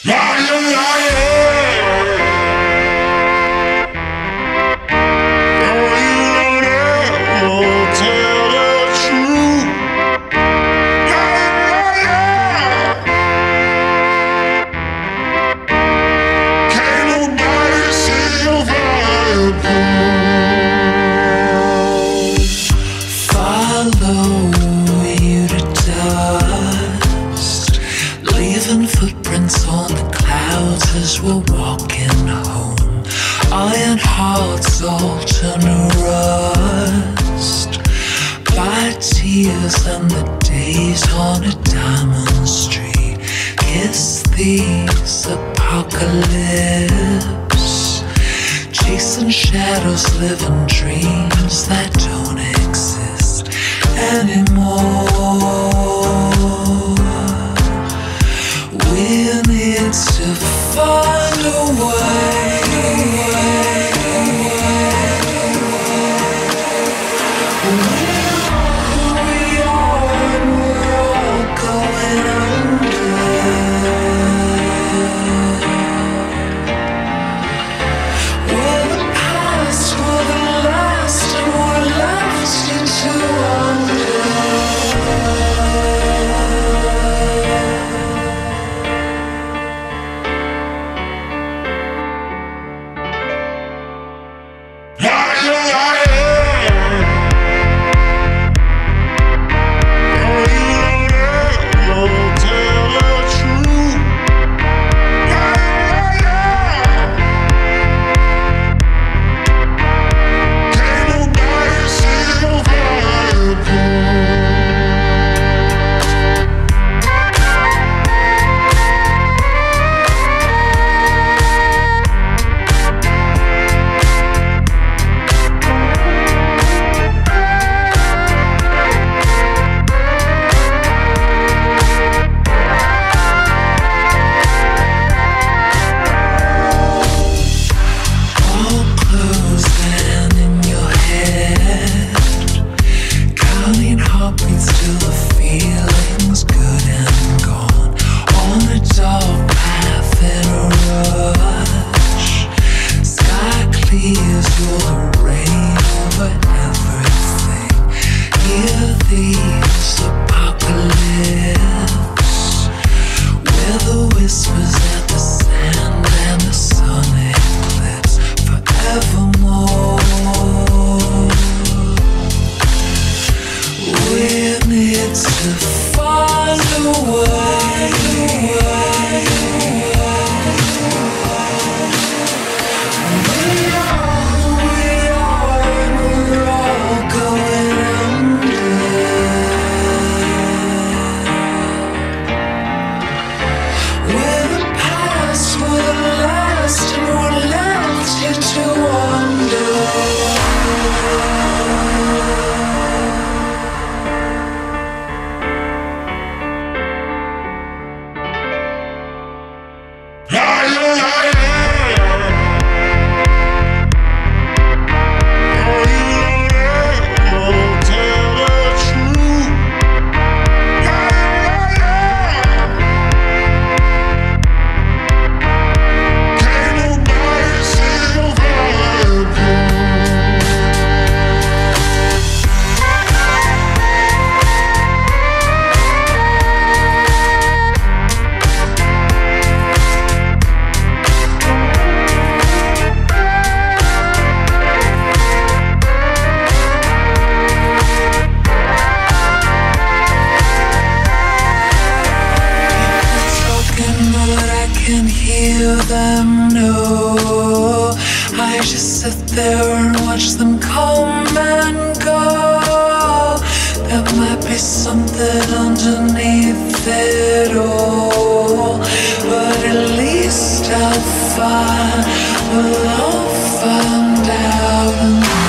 Footprints on the clouds as we're walking home. Iron hearts all turn to rust by tears and the days on a diamond street. Kiss these apocalypse, chasing shadows, living dreams that don't exist anymore. We need to find a way. We are and we're all going under. We're the past, we're the last, and we're left to wonder. I'll find out.